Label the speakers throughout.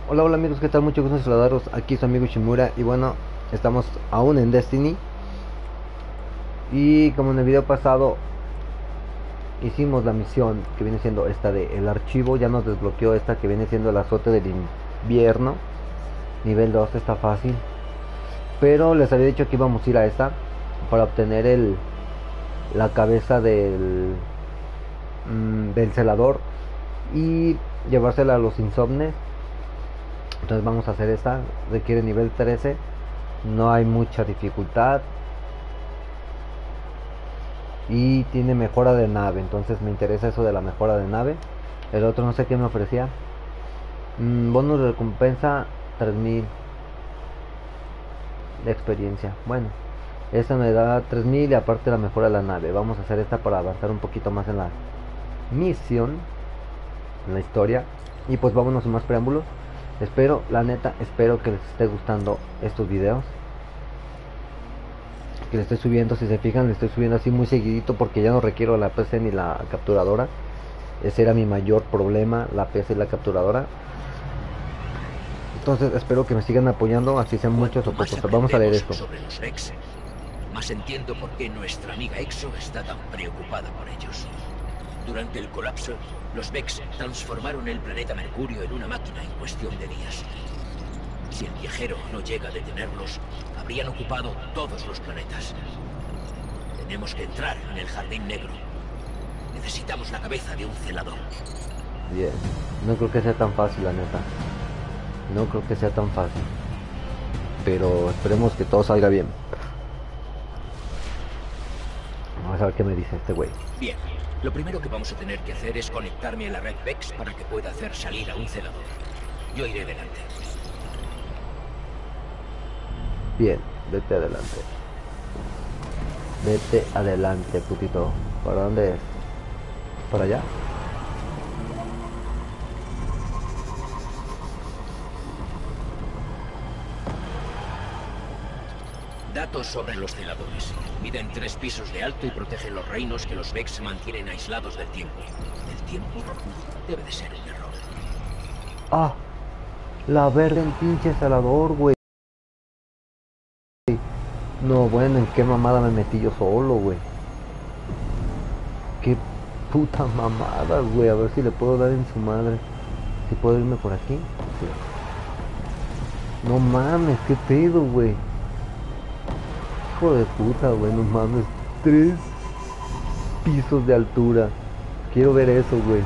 Speaker 1: Hola, hola amigos, ¿qué tal? Mucho gusto en saludaros. Aquí su amigo Shimura. Y bueno, estamos aún en Destiny. Y como en el video pasado hicimos la misión que viene siendo esta de el archivo, ya nos desbloqueó esta que viene siendo el azote del invierno. Nivel 2 está fácil. Pero les había dicho que íbamos a ir a esta para obtener la cabeza del celador y llevársela a los insomnes. Entonces vamos a hacer esta. Requiere nivel 13. No hay mucha dificultad. Y tiene mejora de nave, entonces me interesa eso de la mejora de nave. El otro no sé qué me ofrecía. Bonus de recompensa 3000 de experiencia. Bueno, esta me da 3000 y aparte la mejora de la nave. Vamos a hacer esta para avanzar un poquito más en la misión, en la historia. Y pues vámonos sin más preámbulos. Espero, la neta, espero que les esté gustando estos videos que le estoy subiendo. Si se fijan, le estoy subiendo así muy seguidito porque ya no requiero la PC ni la capturadora. Ese era mi mayor problema, la PC y la capturadora. Entonces espero que me sigan apoyando, así sean muchos
Speaker 2: Cuanto
Speaker 1: o
Speaker 2: más
Speaker 1: pocos. Vamos a leer
Speaker 2: aprendemos
Speaker 1: esto.
Speaker 2: sobre los Vex, más entiendo por qué nuestra amiga Exo está tan preocupada por ellos. Durante el colapso, los Vex transformaron el planeta Mercurio en una máquina en cuestión de días. Si el viajero no llega a detenerlos, habrían ocupado todos los planetas. Tenemos que entrar en el Jardín Negro. Necesitamos la cabeza de un celador.
Speaker 1: Bien, no creo que sea tan fácil, la neta. No creo que sea tan fácil. Pero esperemos que todo salga bien. Vamos a ver qué me dice este güey.
Speaker 2: Bien, lo primero que vamos a tener que hacer es conectarme a la red Vex para que pueda hacer salir a un celador. Yo iré delante.
Speaker 1: Bien, vete adelante. Vete adelante, putito. ¿Para dónde es? ¿Para allá?
Speaker 2: Datos sobre los celadores. Miden 3 pisos de alto y protegen los reinos que los Vex mantienen aislados del tiempo. ¿El tiempo? Debe de ser un error.
Speaker 1: Ah, la verga en pinche salador, güey. No, bueno, ¿en qué mamada me metí yo solo, güey? Qué puta mamada, güey. A ver si le puedo dar en su madre. Si puedo irme por aquí. Sí. No mames, qué pedo, güey. Hijo de puta, güey, no mames. 3 pisos de altura. Quiero ver eso, güey.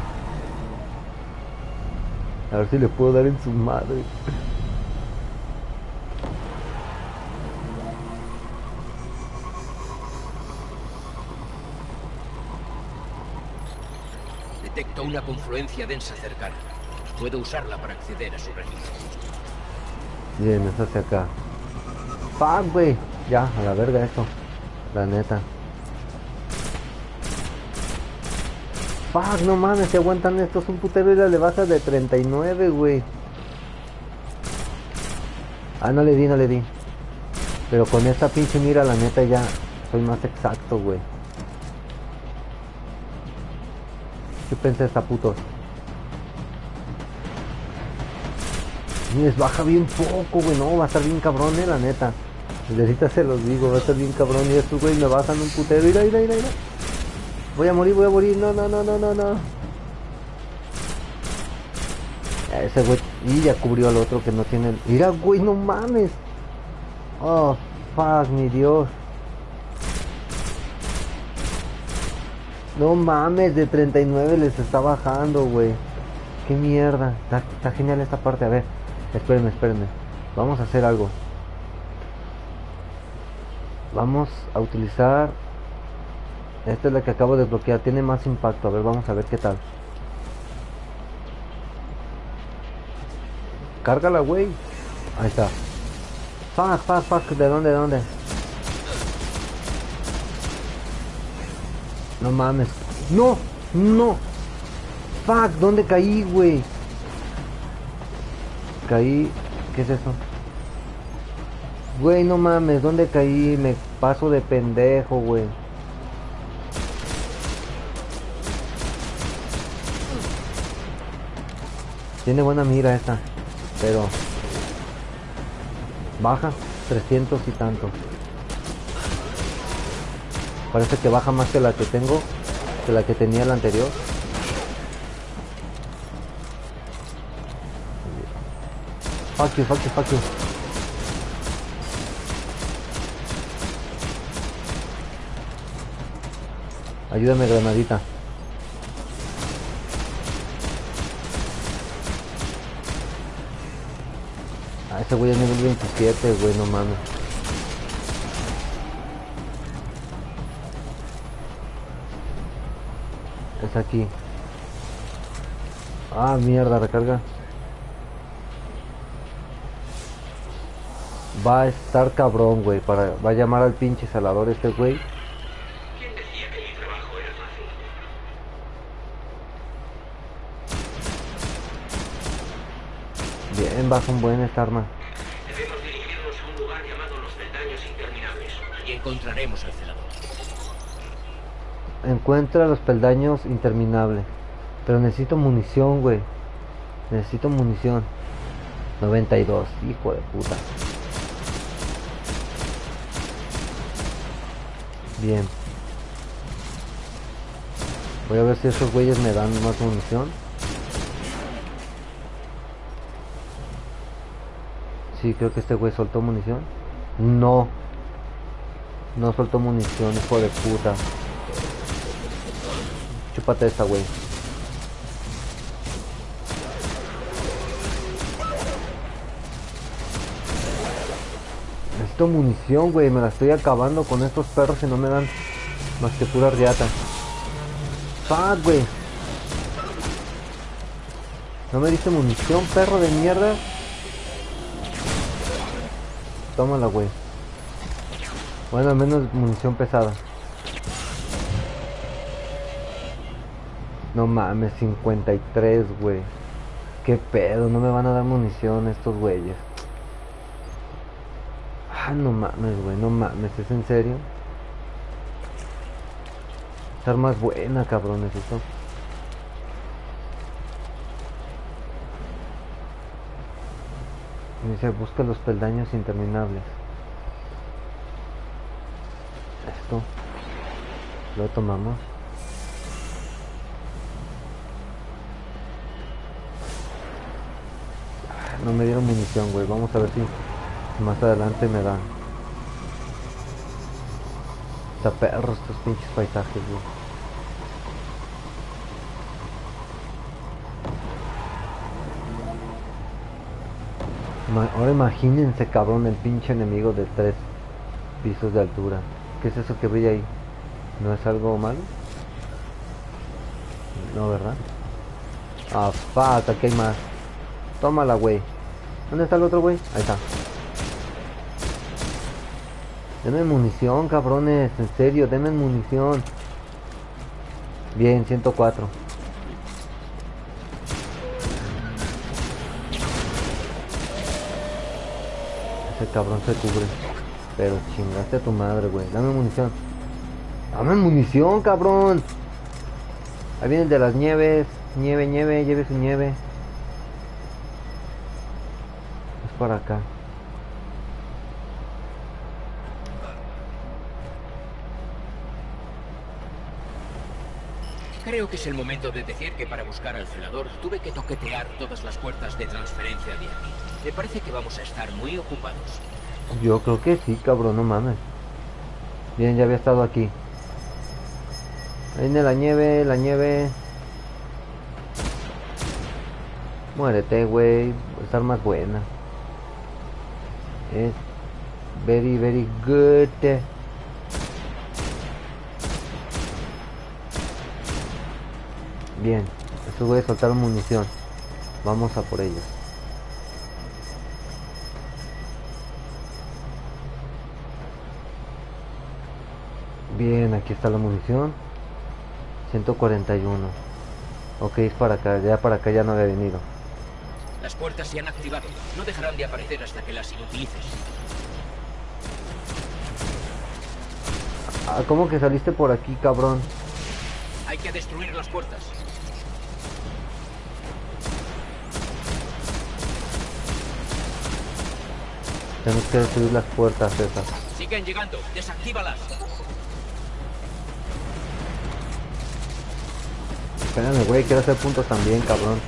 Speaker 1: A ver si le puedo dar en su madre.
Speaker 2: Detecto una confluencia densa cercana. Puedo usarla para acceder a su reino.
Speaker 1: Bien, es hacia acá. Fuck, güey. Ya, a la verga eso. La neta. Fuck, no mames, se aguantan estos un putero y le bajas de 39, güey. Ah, no le di, no le di. Pero con esta pinche mira, la neta ya soy más exacto, güey. ¿Qué pensé esta putos? Les baja bien poco, güey. No, va a estar bien cabrón, la neta. Necesita se los digo, va a estar bien cabrón. Y estos, güey, me bajan un putero. Mira, mira, mira, mira. Voy a morir, voy a morir. No, no, no, no, no, no. Ese güey. Y ya cubrió al otro que no tiene. Mira, güey, no mames. Oh, fuck, mi Dios. No mames, de 39 les está bajando, güey. Qué mierda. Está genial esta parte. A ver, espérenme, espérenme. Vamos a hacer algo. Vamos a utilizar. Esta es la que acabo de desbloquear. Tiene más impacto. A ver, vamos a ver qué tal. Cárgala, güey. Ahí está. Fuck, fuck, fuck. ¿De dónde, de dónde? No mames. No, no. Fuck, ¿dónde caí, güey? Caí. ¿Qué es eso? Güey, no mames, ¿dónde caí? Me paso de pendejo, güey. Tiene buena mira esta. Pero baja 300 y tanto. Parece que baja más que la que tengo, que la que tenía la anterior. Fuck you, fuck you, fuck you. Ayúdame, granadita. Ah, ese güey es nivel 27, güey, no mames. Es aquí. Ah, mierda, recarga. Va a estar cabrón, güey. Va a llamar al pinche salador este güey.
Speaker 3: ¿Quién decía que mi trabajo era fácil?
Speaker 1: Bien, baja un buen esta arma.
Speaker 3: Debemos dirigirnos a un lugar llamado Los Peldaños Interminables.
Speaker 2: Y encontraremos al celador.
Speaker 1: Encuentra los peldaños interminables. Pero necesito munición, güey. Necesito munición. 92, hijo de puta. Bien. Voy a ver si esos güeyes me dan más munición. Sí, creo que este güey soltó munición. No. No soltó munición, hijo de puta. Chúpate esta, güey. Necesito munición, güey. Me la estoy acabando con estos perros y no me dan más que pura riata. Fuck, güey. ¿No me diste munición, perro de mierda? Tómala, güey. Bueno, al menos munición pesada. No mames, 53, güey. Qué pedo, no me van a dar munición estos güeyes. Ah, no mames, güey, no mames, ¿es en serio? Esta arma es buena, cabrones, esto. Dice, busca los peldaños interminables. Esto. Lo tomamos. No me dieron munición, güey. Vamos a ver si más adelante me dan. Está perro estos pinches paisajes, güey. Ahora imagínense, cabrón, el pinche enemigo de 3 pisos de altura. ¿Qué es eso que brilla ahí? ¿No es algo malo? No, ¿verdad? Ah, fuck, aquí hay más. Tómala, güey. ¿Dónde está el otro, güey? Ahí está. Denme munición, cabrones. En serio, denme munición. Bien, 104. Ese cabrón se cubre. Pero chingaste a tu madre, güey. Dame munición. Dame munición, cabrón. Ahí viene el de las nieves. Nieve, nieve, lleve su nieve. Es para acá.
Speaker 2: Creo que es el momento de decir que para buscar al celador tuve que toquetear todas las puertas de transferencia de aquí. Me parece que vamos a estar muy ocupados.
Speaker 1: Yo creo que sí, cabrón, no mames. Bien, ya había estado aquí. Ahí viene la nieve, la nieve. Muérete, güey. Esta arma es buena. Es very, very good. Bien, estos güeyes soltaron munición. Vamos a por ellos. Bien, aquí está la munición. 141. Ok, es para acá. Ya para acá ya no había venido.
Speaker 2: Las puertas se han activado. No dejarán de aparecer hasta que las inutilices.
Speaker 1: Ah, ¿cómo que saliste por aquí, cabrón?
Speaker 2: Hay que destruir las puertas.
Speaker 1: Tenemos que destruir las puertas esas.
Speaker 2: Siguen llegando, desactívalas.
Speaker 1: Espérame, güey, quiero hacer puntos también, cabrón.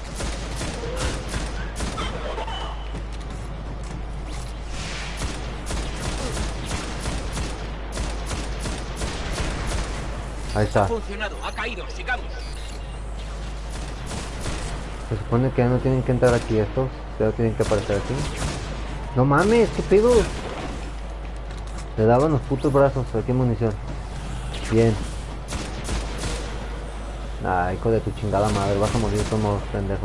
Speaker 1: Ahí está.
Speaker 2: Ha funcionado, ha caído, sigamos.
Speaker 1: Se supone que ya no tienen que entrar aquí estos. Ya tienen que aparecer aquí. No mames, qué pedo. Le daban los putos brazos. Aquí hay munición. Bien. Ah, hijo de tu chingada madre. Vas a morir como pendejo.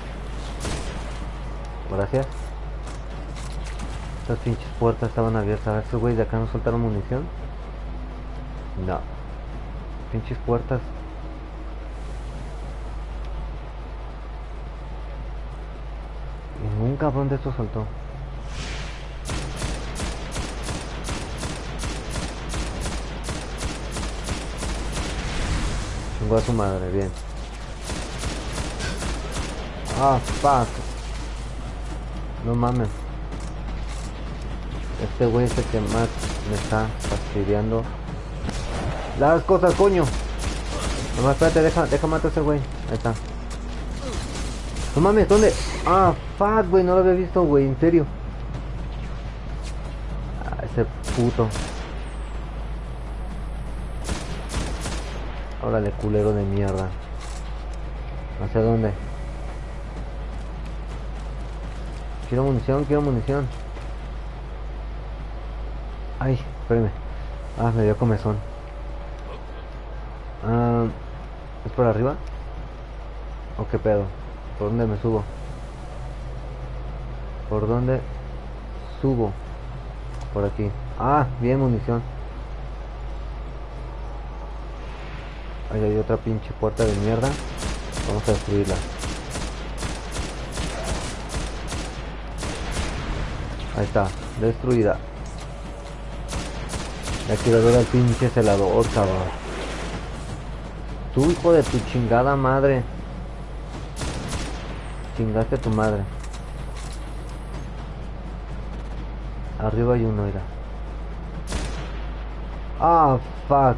Speaker 1: Gracias. Estas pinches puertas estaban abiertas. A ver, estos güeyes de acá no soltaron munición. No. Pinches puertas. Ningún cabrón de estos soltó. Chingó a su madre, bien. Ah, fuck. No mames. Este güey es el que más me está fastidiando las cosas, coño. Nomás espérate, deja matar a ese güey. Ahí está. No mames, ¿dónde? Ah, fuck, güey, no lo había visto, güey, en serio. Ah, ese puto. Órale, culero de mierda. ¿Hacia dónde? Quiero munición, quiero munición. Ay, espérame. Ah, me dio comezón. Ah, ¿es por arriba? ¿O qué pedo? ¿Por dónde me subo? ¿Por dónde subo? Por aquí. Ah, bien, munición. Ahí hay otra pinche puerta de mierda. Vamos a destruirla. Ahí está, destruida. Ya quiero ver al pinche celador, cabrón. Tú, hijo de tu chingada madre. Chingaste a tu madre. Arriba hay uno, mira. Ah, fuck.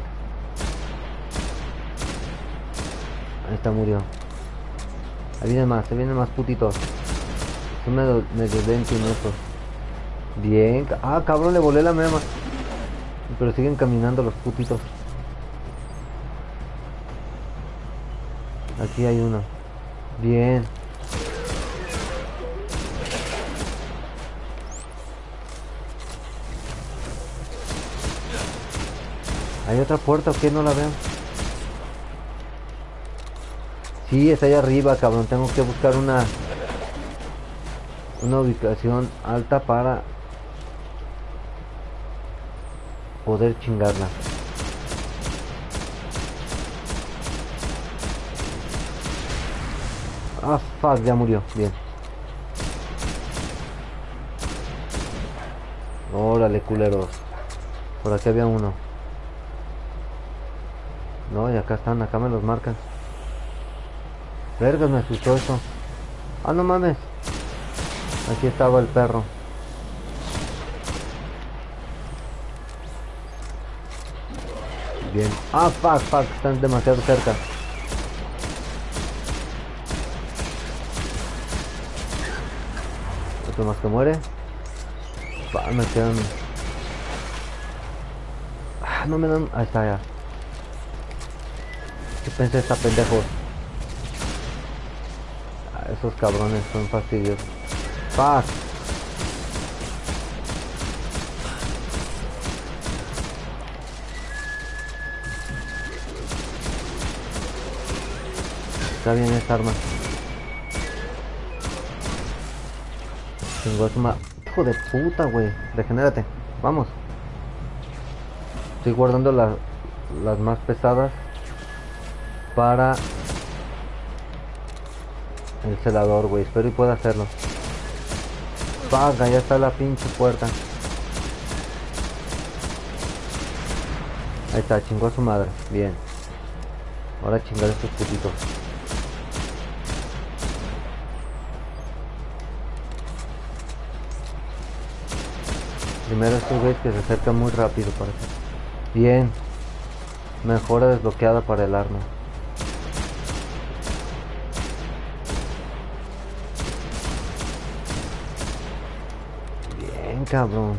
Speaker 1: Ahí está, murió. Ahí vienen más putitos. Son medio lentos estos. Bien. Ah, cabrón, le volé la mema. Pero siguen caminando los putitos. Aquí hay uno. Bien. ¿Hay otra puerta o qué? No la veo. Sí, está allá arriba, cabrón. Tengo que buscar una ubicación alta para poder chingarla. Ah, fuck, ya murió. Bien. Órale, culeros. Por aquí había uno. No, y acá están, acá me los marcan. Vergas, me asustó eso. Ah, no mames. Aquí estaba el perro. Bien. Ah, fuck, están demasiado cerca. Otro más que muere. Me quedan. Ah, no me dan. Ahí está ya. ¿Qué pensé esta pendejo? Ah, esos cabrones son fastidios. Fuck. Está bien esta arma. Tengo asma. Hijo de puta, güey. Regenérate. Vamos. Estoy guardando las más pesadas para el celador, güey. Espero y pueda hacerlo. Paga, ya está la pinche puerta. Ahí está, chingó a su madre. Bien. Ahora chingar a estos putitos. Primero estos güeyes que se acercan muy rápido, parece. Bien. Mejora desbloqueada para el arma. Bien, cabrón.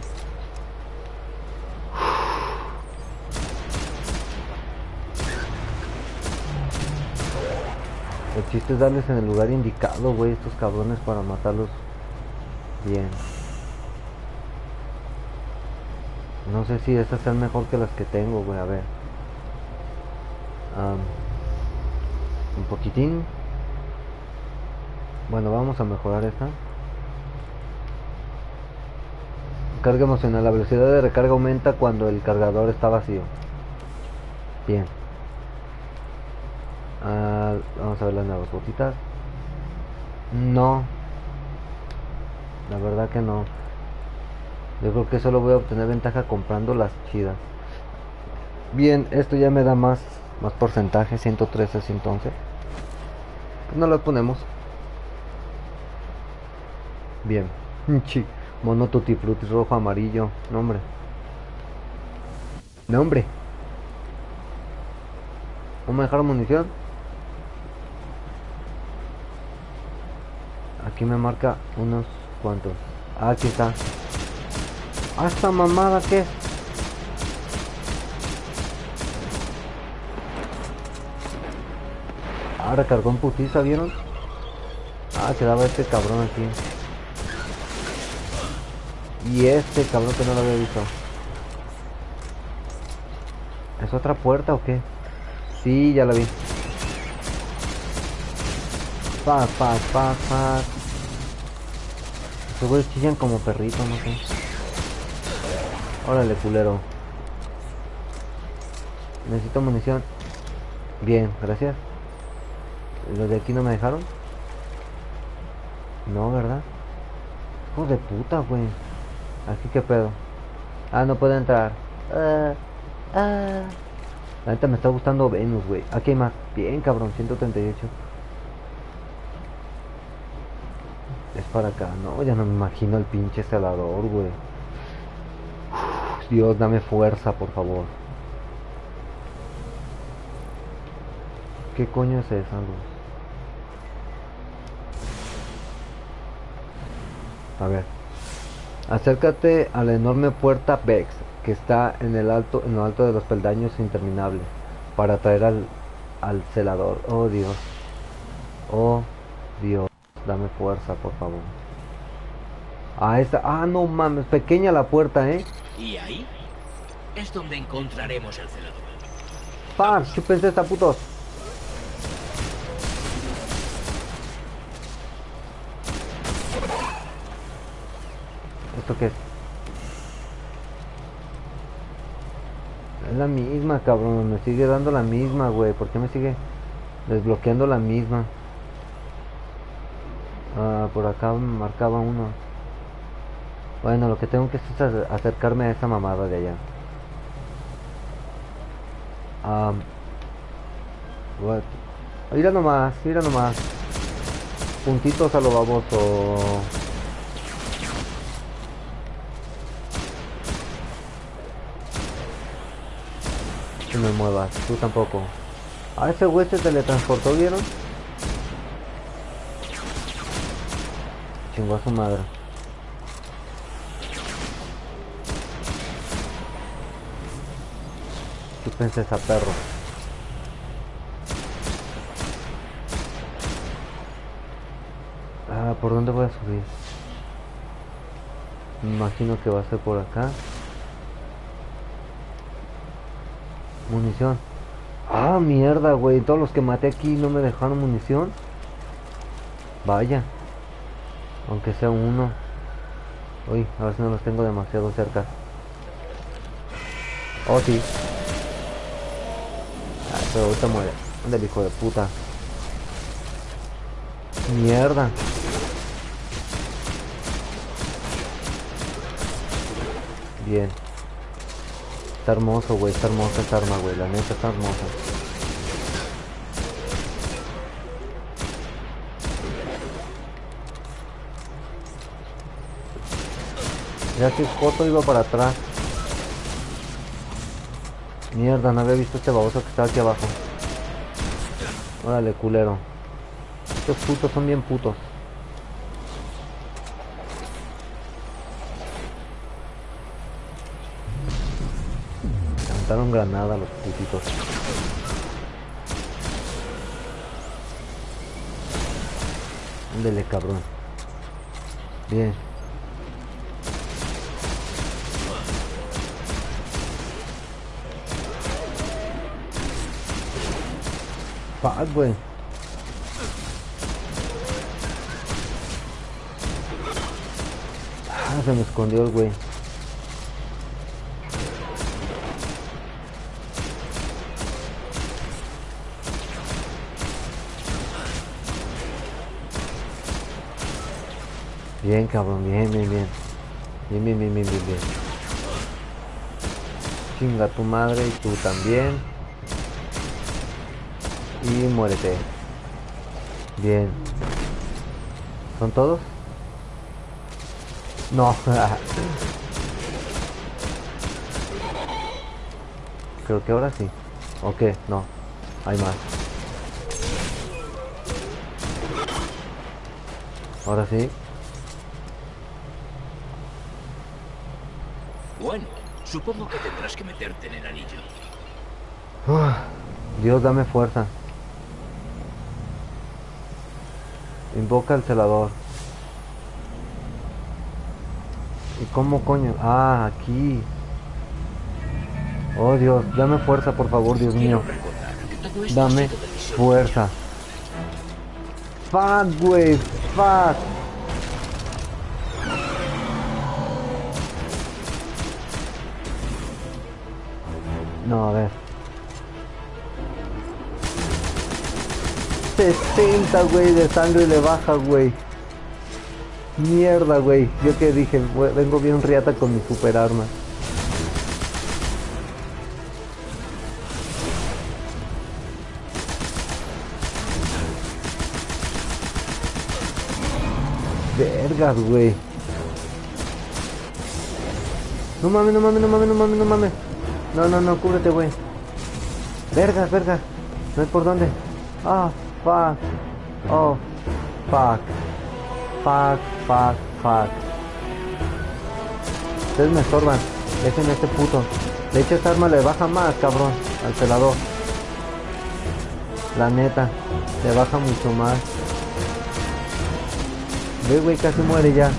Speaker 1: El chiste es darles en el lugar indicado, güey, estos cabrones para matarlos bien. No sé si estas sean mejor que las que tengo, güey, a ver. Un poquitín. Bueno, vamos a mejorar esta. Carga emocional. La velocidad de recarga aumenta cuando el cargador está vacío. Bien. Vamos a ver las nuevas botitas. No. La verdad que no. Yo creo que solo voy a obtener ventaja comprando las chidas. Bien, esto ya me da más porcentaje. 113, 111. Pues no lo ponemos. Bien. Mono tutti frutti rojo, amarillo. No, hombre. No, hombre. ¿Vamos a dejar munición? Aquí me marca unos cuantos. Aquí está. ¿Esta mamada qué es? Recargó en putiza, ¿vieron? Quedaba este cabrón aquí. Y este cabrón que no lo había visto. ¿Es otra puerta o qué? Sí, ya la vi. Fuck. Estos güeyes chillan como perritos, no sé. Órale, culero. Necesito munición. Bien, gracias. ¿Los de aquí no me dejaron? No, ¿verdad? Hijo de puta, güey. Aquí qué pedo. No puedo entrar. La neta me está gustando Venus, güey. Aquí hay más. Bien, cabrón, 138. Es para acá. No, ya no me imagino el pinche celador, güey. Dios, dame fuerza, por favor. ¿Qué coño es esa, luz? A ver. Acércate a la enorme puerta Vex que está en lo alto de los peldaños interminables para atraer al celador. Oh Dios. Oh Dios. Dame fuerza, por favor. No mames, pequeña la puerta,
Speaker 2: Y ahí es donde encontraremos el celador.
Speaker 1: Fuck, chúpense esta putos. ¿Esto qué es? Es la misma, cabrón. Me sigue dando la misma, güey. ¿Por qué me sigue desbloqueando la misma? Por acá me marcaba uno. Bueno, lo que tengo que hacer es acercarme a esa mamada de allá. Mira nomás. Puntitos a lo baboso. No me muevas, tú tampoco. Ese güey se teletransportó, ¿vieron? Chingó a su madre. Chúpense esa perro. ¿Por dónde voy a subir? Me imagino que va a ser por acá. Munición. Mierda, güey. Todos los que maté aquí no me dejaron munición. Vaya. Aunque sea uno. Uy, a ver si no los tengo demasiado cerca. Oh, sí. Pero ahorita muere. ¿Dónde el hijo de puta? Mierda. Bien. Está hermoso, güey. Está hermosa esta arma, güey. La neta está hermosa. Ya que Joto iba para atrás. Mierda, no había visto este baboso que estaba aquí abajo. Órale, culero. Estos putos son bien putos. Aventaron granada los putitos. Ándele, cabrón. Bien. Fuck, güey. Ah, se me escondió el güey. Bien, cabrón, bien, bien, bien. Bien, bien, bien, bien, bien, bien. Chinga tu madre y tú también. Y muérete. Bien. ¿Son todos? No. Creo que ahora sí. ¿O qué? No. Hay más. Ahora sí.
Speaker 2: Bueno, supongo que tendrás que meterte en el anillo.
Speaker 1: Dios, dame fuerza. Invoca al celador. ¿Y cómo coño? Ah, aquí. Oh Dios, dame fuerza por favor, Dios mío.
Speaker 2: Quiero recordar que todo esto ha
Speaker 1: Dame
Speaker 2: sido decisión
Speaker 1: fuerza. Fuck, güey, fuck. No, a ver. 60, güey, de sangre le baja, güey. Mierda, güey. Yo que dije, vengo bien riata con mi super arma. Vergas, güey. No mames, no mames, no mames, no mames, no mames. No, no, no, cúbrete, güey. Vergas, vergas. No hay por dónde. Ah, fuck. Oh, fuck. Fuck, fuck, fuck. Ustedes me estorban. Dejen este puto. De hecho, esta arma le baja más, cabrón, al celador. La neta, le baja mucho más. Ve, güey, casi muere ya.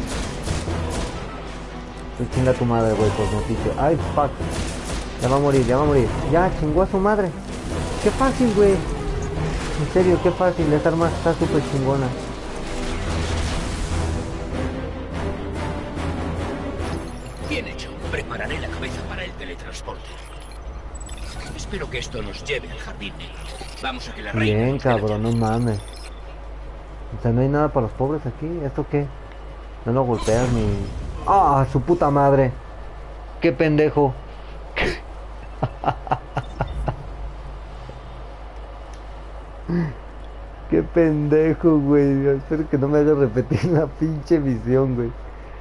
Speaker 1: Pues chinga tu madre, güey, por noticia. Ay, fuck. Ya va a morir, ya va a morir. Ya, chingó a su madre. Qué fácil, güey. En serio, qué fácil. Esta arma está súper chingona.
Speaker 2: Bien hecho. Prepararé la cabeza para el teletransporte. Espero que esto nos lleve al jardín negro. Vamos a que la reina
Speaker 1: Bien,
Speaker 2: nos dé la
Speaker 1: cabrón, no
Speaker 2: llave.
Speaker 1: mames. O sea, no hay nada para los pobres aquí. ¿Esto qué? No lo golpeas ni... ¡Ah, su puta madre! ¡Qué pendejo! ¡Qué pendejo, güey! Espero que no me haga repetir la pinche visión, güey.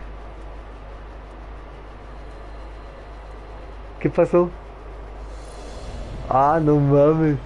Speaker 1: ¿Qué pasó? ¡Ah, no mames!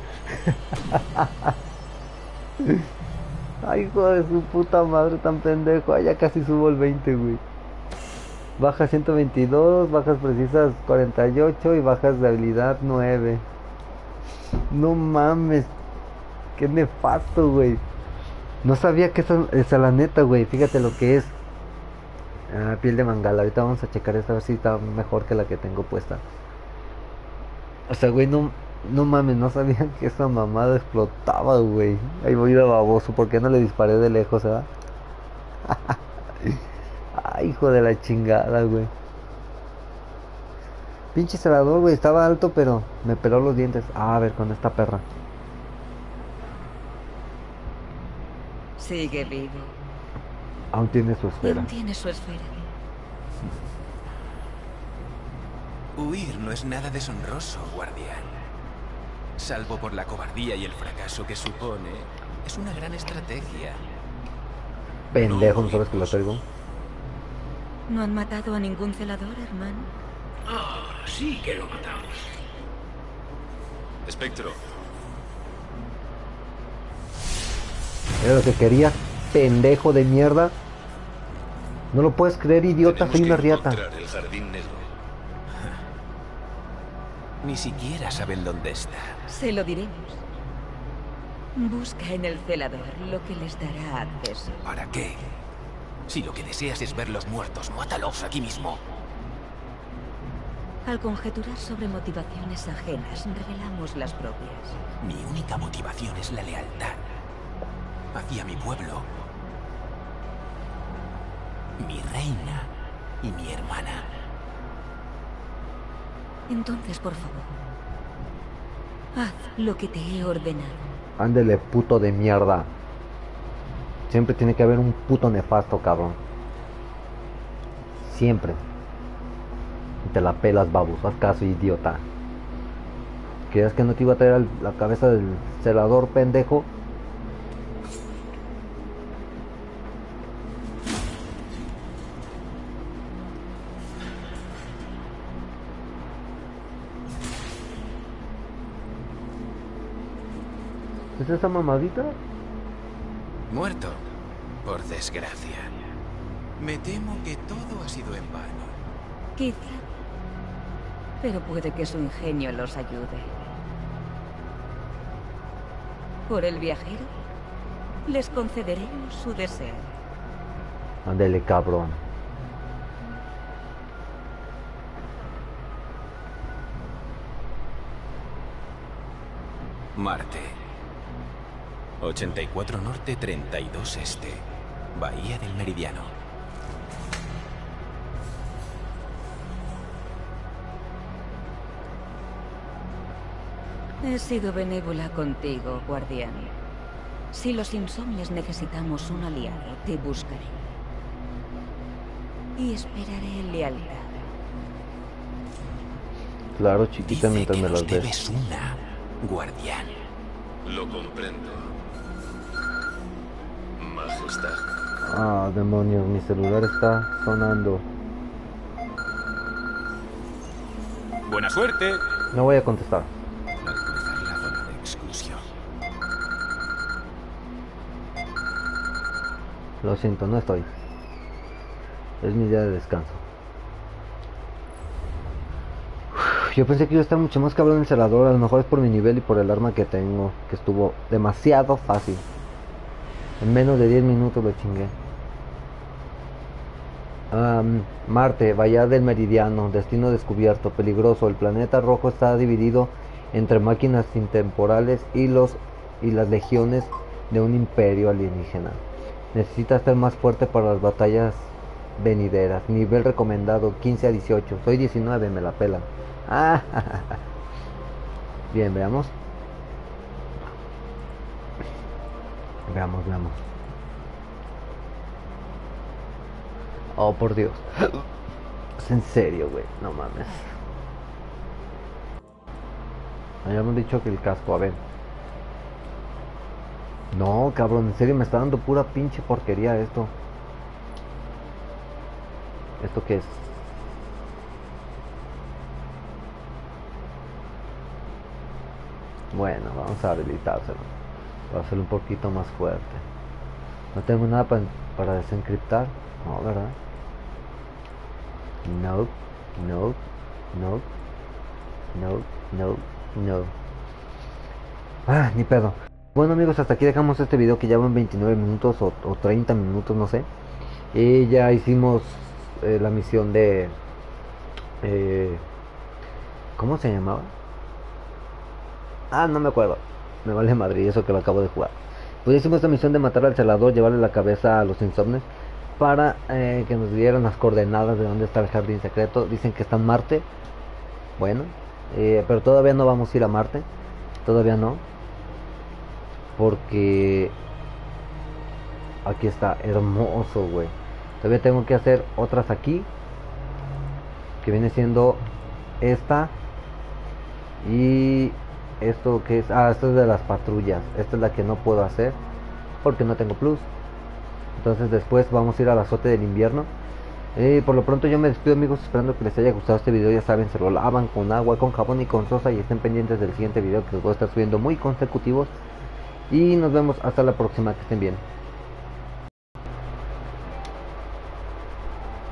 Speaker 1: ¡Ay, hijo de su puta madre, tan pendejo! ¡Ay, ya casi subo el 20, güey! Bajas 122, bajas precisas 48 y bajas de habilidad 9. No mames. Qué nefasto, güey. No sabía que esa la neta, güey. Fíjate lo que es. Ah, piel de mangala. Ahorita vamos a checar esta a ver si está mejor que la que tengo puesta. O sea, güey, no, no mames, no sabía que esa mamada explotaba, güey. Ahí voy de baboso. ¿Por qué no le disparé de lejos, ah? Ay, hijo de la chingada, güey. Pinche celador, güey. Estaba alto, pero me peló los dientes. Ah, a ver, con esta perra.
Speaker 4: Sigue vivo.
Speaker 1: Aún tiene su
Speaker 4: Y
Speaker 1: esfera.
Speaker 4: aún tiene su esfera.
Speaker 5: Huir no es nada deshonroso, guardián. Salvo por la cobardía y el fracaso que supone, es una gran estrategia.
Speaker 1: Pendejo, ¿no sabes que la traigo?
Speaker 4: ¿No han matado a ningún celador, hermano?
Speaker 2: Ah, sí que lo matamos.
Speaker 5: Espectro,
Speaker 1: Era lo que quería, pendejo de mierda. No lo puedes creer, idiota, soy una riata.
Speaker 5: el jardín negro. Ni siquiera saben dónde está.
Speaker 4: Se lo diremos. Busca en el celador lo que les dará acceso.
Speaker 5: ¿Para qué? Si lo que deseas es verlos muertos, mátalos aquí mismo.
Speaker 4: Al conjeturar sobre motivaciones ajenas, revelamos las propias.
Speaker 5: Mi única motivación es la lealtad hacia mi pueblo, mi reina y mi hermana.
Speaker 4: Entonces, por favor, haz lo que te he ordenado.
Speaker 1: Ándele, puto de mierda. Siempre tiene que haber un puto nefasto, cabrón. Siempre. Y te la pelas, babus. Haz caso, idiota. ¿Creías que no te iba a traer la cabeza del celador, pendejo? ¿Es esa mamadita?
Speaker 5: Muerto, por desgracia. Me temo que todo ha sido en vano.
Speaker 4: Quizá. Pero puede que su ingenio los ayude. Por el viajero, les concederemos su deseo.
Speaker 1: Ándele, cabrón.
Speaker 5: Marte. 84 norte, 32 este. Bahía del Meridiano.
Speaker 4: He sido benévola contigo, guardián. Si los insomnes necesitamos un aliado, te buscaré. Y esperaré lealtad.
Speaker 1: Claro, chiquita,
Speaker 5: Dice
Speaker 1: mientras
Speaker 5: que
Speaker 1: me
Speaker 5: nos
Speaker 1: las ves.
Speaker 5: debes una, guardián.
Speaker 6: Lo comprendo. Majestad.
Speaker 1: Ah, demonios, mi celular está sonando.
Speaker 5: Buena suerte.
Speaker 1: No voy a contestar.
Speaker 5: Al cruzar la zona de exclusión.
Speaker 1: Lo siento, no estoy. Es mi día de descanso. Yo pensé que iba a estar mucho más cabrón el celador. A lo mejor es por mi nivel y por el arma que tengo, que estuvo demasiado fácil. En menos de 10 minutos lo chingué. Marte, Bahía del Meridiano, destino descubierto, peligroso. El planeta rojo está dividido entre máquinas intemporales y las legiones de un imperio alienígena. Necesita estar más fuerte para las batallas venideras. Nivel recomendado 15 a 18. Soy 19, me la pelan. Bien, veamos. Veamos. Oh, por Dios. Es en serio, güey. No mames. Habíamos dicho que el casco, a ver. No, cabrón, en serio me está dando pura pinche porquería esto. ¿Esto qué es? Bueno, vamos a habilitárselo. Para hacerlo un poquito más fuerte. No tengo nada para desencriptar. No, ¿verdad? No. Ni pedo. Bueno, amigos, hasta aquí dejamos este video que ya van 29 minutos o 30 minutos, no sé. Y ya hicimos la misión de... ¿cómo se llamaba? No me acuerdo. Me vale madre, eso que lo acabo de jugar. Pues hicimos esta misión de matar al celador, llevarle la cabeza a los insomnes para que nos dieran las coordenadas de dónde está el jardín secreto. Dicen que está en Marte. Bueno, pero todavía no vamos a ir a Marte. Todavía no. Porque aquí está hermoso, güey. Todavía tengo que hacer otras aquí, que viene siendo esta. Y esto que es, esto es de las patrullas. Esta es la que no puedo hacer porque no tengo plus. Entonces después vamos a ir al azote del invierno Por lo pronto yo me despido, amigos, esperando que les haya gustado este video. Ya saben, se lo lavan con agua, con jabón y con sosa, y estén pendientes del siguiente video que les voy a estar subiendo muy consecutivos. Y nos vemos hasta la próxima, que estén bien.